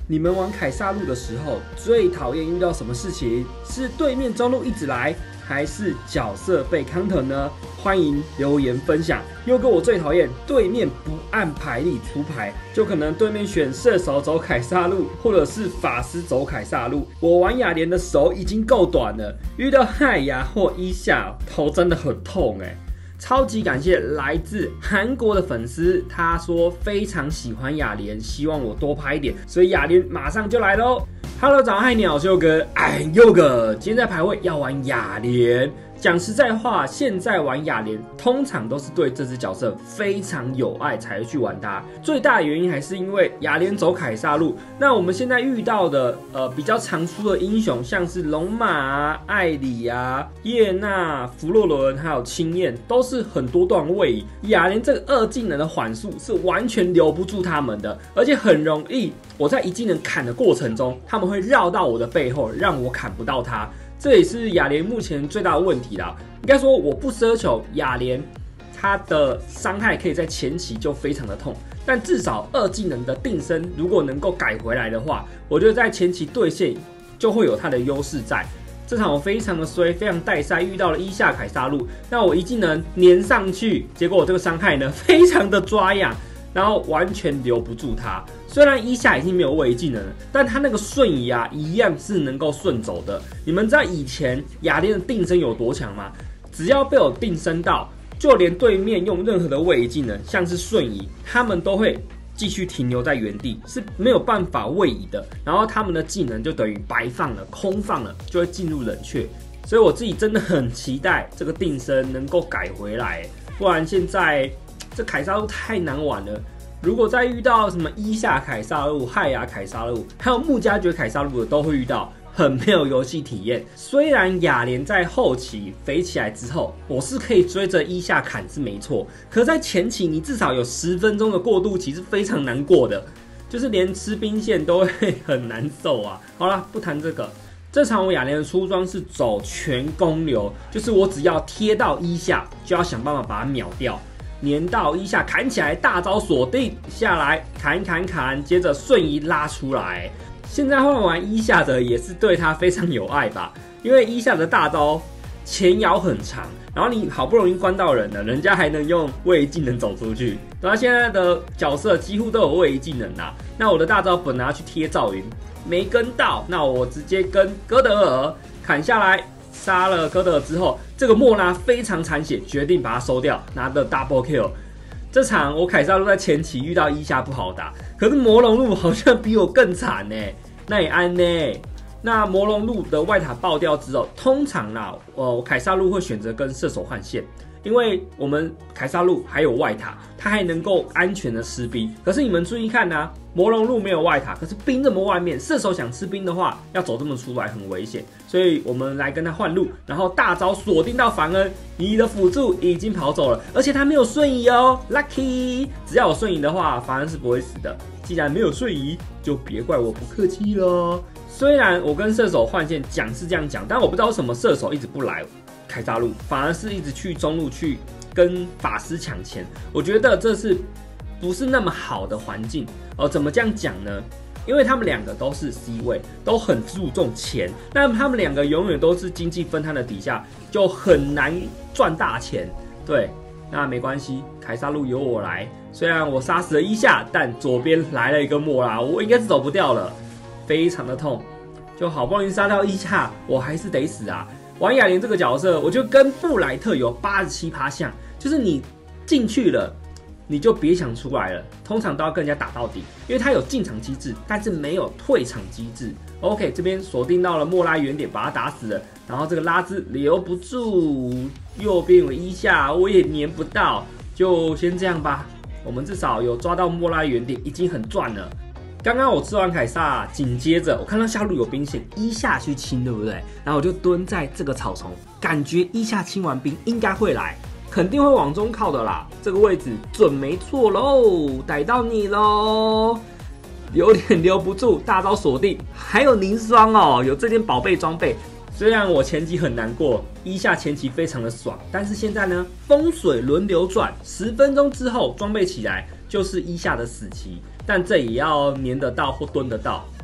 你们玩凯撒路的时候，最讨厌遇到什么事情？是对面中路一直来，还是角色被 counter 呢？欢迎留言分享。又哥，我最讨厌对面不按牌理出牌，就可能对面选射手走凯撒路，或者是法师走凯撒路。我玩雅莲的手已经够短了，遇到害牙或伊夏，头真的很痛欸。超级感谢来自韩国的粉丝，他说非常喜欢雅莲，希望我多拍一点，所以雅莲马上就来喽。Hello， 早上嗨，你好，是佑哥。佑哥，今天在排位要玩雅莲。讲实在话，现在玩雅莲通常都是对这只角色非常有爱才会去玩它。最大的原因还是因为雅莲走凯撒路。那我们现在遇到的比较常出的英雄，像是龙马啊、艾里啊、叶娜、弗洛伦还有青燕，都是很多段位移。雅莲这个二技能的缓速是完全留不住他们的，而且很容易我在一技能砍的过程中，他们会绕到我的背后，让我砍不到他。这也是雅莲目前最大的问题啦。应该说，我不奢求雅莲它的伤害可以在前期就非常的痛，但至少二技能的定身如果能够改回来的话，我觉得在前期对线就会有它的优势在。这场我非常的衰，非常带赛，遇到了伊夏凯撒路，那我一技能粘上去，结果我这个伤害呢非常的抓痒，然后完全留不住他。虽然伊夏已经没有位移技能了，但他那个瞬移啊，一样是能够顺走的。你们知道以前雅莲的定身有多强吗？只要被我定身到，就连对面用任何的位移技能，像是瞬移，他们都会继续停留在原地，是没有办法位移的。然后他们的技能就等于白放了、空放了，就会进入冷却。所以我自己真的很期待这个定身能够改回来，不然现在这凯撒路太难玩了。如果再遇到什么伊夏凯撒路、害牙凯撒路，还有穆加爵凯撒路的，都会遇到，很没有游戏体验。虽然雅莲在后期肥起来之后，我是可以追着伊夏砍是没错，可在前期你至少有10分钟的过渡期是非常难过的，就是连吃兵线都会很难受啊。好啦，不谈这个。这场我雅莲的出装是走全攻流，就是我只要贴到伊夏，就要想办法把它秒掉。粘到伊夏砍起来，大招锁定下来，砍，接着瞬移拉出来。现在换玩伊夏的也是对他非常有爱吧，因为伊夏的大招前摇很长，然后你好不容易关到人了，人家还能用位移技能走出去。然后现在的角色几乎都有位移技能啦，那我的大招本来要去贴赵云，没跟到，那我直接跟哥德尔砍下来。杀了哥德尔之后，这个莫拉非常残血，决定把他收掉，拿的 double kill。这场我凯撒路在前期遇到伊夏不好打，可是魔龙路好像比我更惨呢。那也安呢？那魔龙路的外塔爆掉之后，通常啦，我凯撒路会选择跟射手换线，因为我们凯撒路还有外塔，它还能够安全的吃兵。可是你们注意看啊，魔龙路没有外塔，可是兵这么外面，射手想吃兵的话，要走这么出来很危险。所以我们来跟他换路，然后大招锁定到凡恩，你的辅助已经跑走了，而且他没有瞬移哦 ，lucky。只要有瞬移的话，凡恩是不会死的。既然没有瞬移，就别怪我不客气了。虽然我跟射手换线讲是这样讲，但我不知道为什么射手一直不来凯撒路，反而是一直去中路去跟法师抢钱。我觉得这是不是那么好的环境怎么这样讲呢？因为他们两个都是 C 位，都很注重钱，那他们两个永远都是经济分摊的底下，就很难赚大钱。对，那没关系，凯撒路由我来。虽然我杀死了伊夏，但左边来了一个莫拉，我应该是走不掉了，非常的痛。就好不容易杀到伊夏，我还是得死啊。玩雅莲这个角色，我觉得跟布莱特有87%像，就是你进去了，你就别想出来了，通常都要跟人家打到底，因为它有进场机制，但是没有退场机制。OK， 这边锁定到了莫拉原点，把他打死了，然后这个拉兹留不住，右边有伊夏，我也粘不到，就先这样吧。我们至少有抓到莫拉原点，已经很赚了。刚刚我吃完凯撒，紧接着我看到下路有兵线，伊夏去清，对不对？然后我就蹲在这个草丛，感觉伊夏清完兵应该会来。肯定会往中靠的啦，这个位置准没错喽，逮到你喽，有点留不住，大招锁定，还有凝霜哦，有这件宝贝装备。虽然我前期很难过，伊夏前期非常的爽，但是现在呢，风水轮流转，10分钟之后装备起来就是伊夏的死期，但这也要粘得到或蹲得到。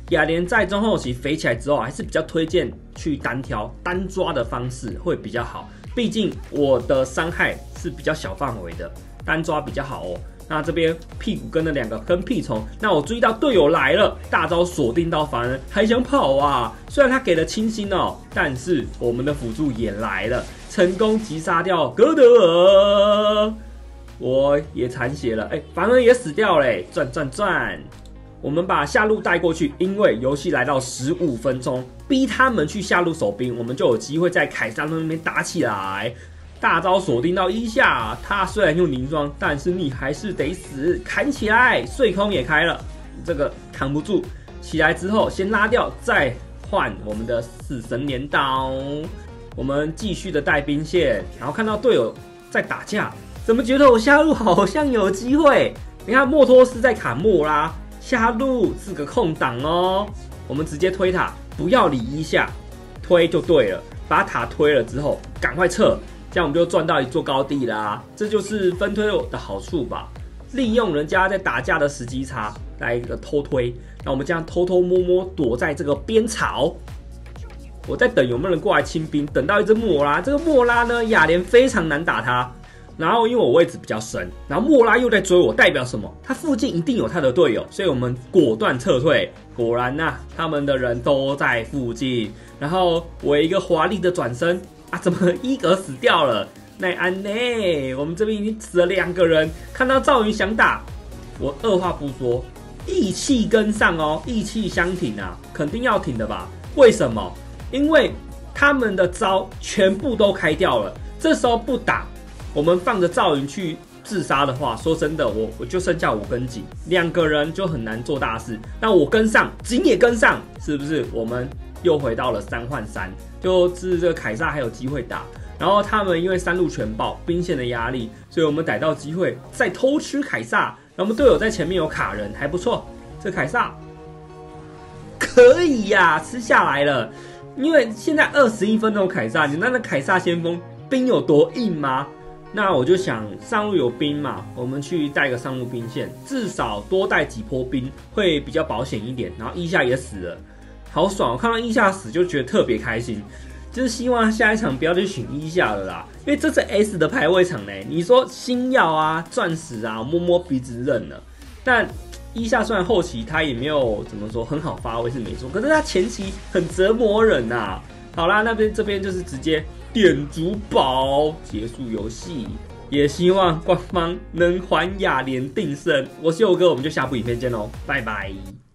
雅莲在中后期肥起来之后，还是比较推荐去单挑单抓的方式会比较好。毕竟我的伤害是比较小范围的，单抓比较好哦。那这边屁股跟了2个跟屁虫，那我注意到队友来了，大招锁定到凡人，还想跑啊！虽然他给了清新哦，但是我们的辅助也来了，成功击杀掉格德尔，我也残血了，凡人也死掉嘞，赚！我们把下路带过去，因为游戏来到15分钟，逼他们去下路守兵，我们就有机会在凯撒那边打起来。大招锁定到1下，他虽然用凝霜，但是你还是得死，砍起来！碎空也开了，这个扛不住。起来之后先拉掉，再换我们的死神镰刀。我们继续的带兵线，然后看到队友在打架，怎么觉得我下路好像有机会？你看莫托斯在砍莫拉，下路是个空档哦。我们直接推塔，不要理1下，推就对了。把塔推了之后，赶快撤。这样我们就赚到一座高地啦，这就是分推的好处吧。利用人家在打架的时机差来一个偷推，那我们这样偷偷摸摸躲在这个边草，我在等有没有人过来清兵，等到一只莫拉，这个莫拉呢，雅莲非常难打他。然后因为我位置比较深，然后莫拉又在追我，代表什么？他附近一定有他的队友，所以我们果断撤退。果然呐，他们的人都在附近。然后我一个华丽的转身。怎么伊格死掉了？奈安内，我们这边已经死了2个人。看到赵云想打，我二话不说，义气跟上哦，义气相挺啊，肯定要挺的吧？为什么？因为他们的招全部都开掉了，这时候不打，我们放着赵云去自杀的话，说真的，我就剩下我跟景2个人就很难做大事。那我跟上，景也跟上，是不是？我们又回到了3换3。就是这个凯撒还有机会打，然后他们因为3路全爆，兵线的压力，所以我们逮到机会再偷吃凯撒，然后我们队友在前面有卡人，还不错。这凯撒可以呀，吃下来了。因为现在21分钟凯撒，你那凯撒先锋兵有多硬吗？那我就想上路有兵嘛，我们去带个上路兵线，至少多带几波兵会比较保险一点。然后1下也死了。好爽！我看到1下死就觉得特别开心，就是希望下一场不要去选1下了啦，因为这是 S 的排位场嘞。你说星耀啊、钻石啊，摸摸鼻子认了。但1下虽然后期他也没有怎么说很好发挥是没错，可是他前期很折磨人呐。好啦，这边就是直接点主堡结束游戏，也希望官方能还雅莲定胜。我是佑哥，我们就下部影片见喽，拜拜。